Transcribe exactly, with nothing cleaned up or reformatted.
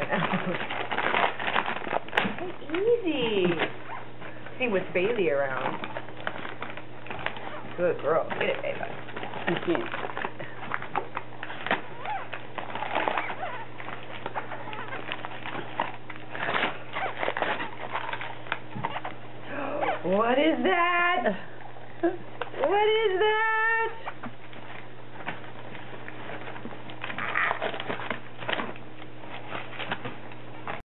Easy. See, with Bailey around. Good girl. Get it, baby. You can't. What is that? What is that?